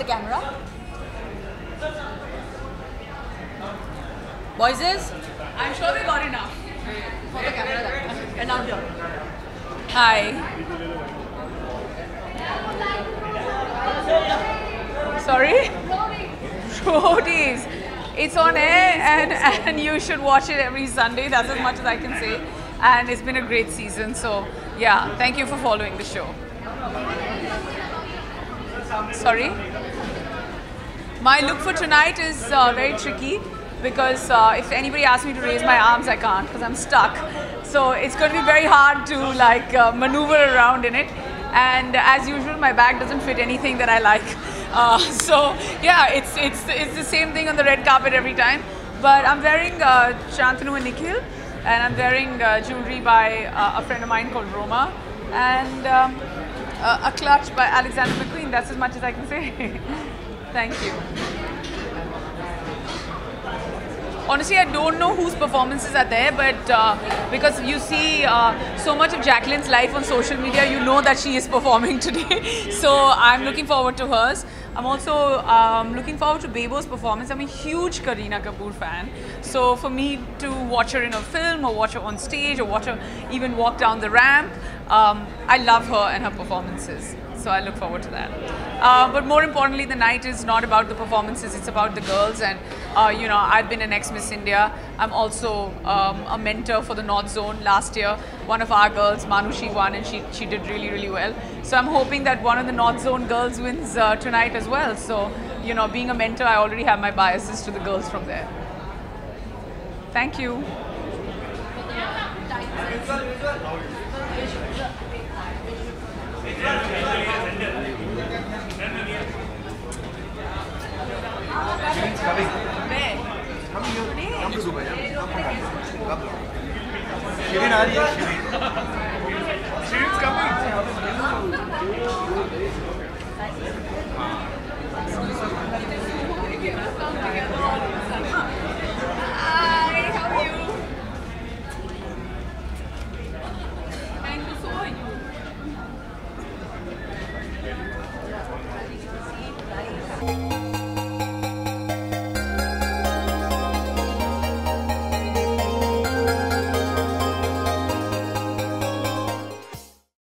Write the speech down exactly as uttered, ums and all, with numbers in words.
camera. Voices? I'm sure they got enough. For the camera. And now here. Hi. Sorry? Roadies. It's on air and, and you should watch it every Sunday. That's as much as I can say. And it's been a great season. So yeah, thank you for following the show. Sorry? My look for tonight is uh, very tricky because uh, if anybody asks me to raise my arms, I can't because I'm stuck. So it's going to be very hard to like uh, maneuver around in it. And as usual, my bag doesn't fit anything that I like. Uh, so yeah, it's it's it's the same thing on the red carpet every time. But I'm wearing uh, Shantanu and Nikhil, and I'm wearing uh, jewelry by uh, a friend of mine called Roma, and um, a, a clutch by Alexander McQueen. That's as much as I can say. Thank you. Honestly, I don't know whose performances are there, but uh, because you see uh, so much of Jacqueline's life on social media, you know that she is performing today. So I'm looking forward to hers. I'm also um, looking forward to Bebo's performance. I'm a huge Kareena Kapoor fan. So for me to watch her in a film or watch her on stage or watch her even walk down the ramp, um, I love her and her performances. So I look forward to that. Uh, but more importantly, the night is not about the performances, it's about the girls. And uh, you know, I've been an ex-Miss India. I'm also um, a mentor for the North Zone. Last year, one of our girls, Manushi, won and she, she did really, really well. So I'm hoping that one of the North Zone girls wins uh, tonight as well. So, you know, being a mentor, I already have my biases to the girls from there. Thank you. Shirin's coming. Where? Coming here. Come to Dubai. Come, come, come. Shirin aa rahi hai. Shirin. Shirin's coming.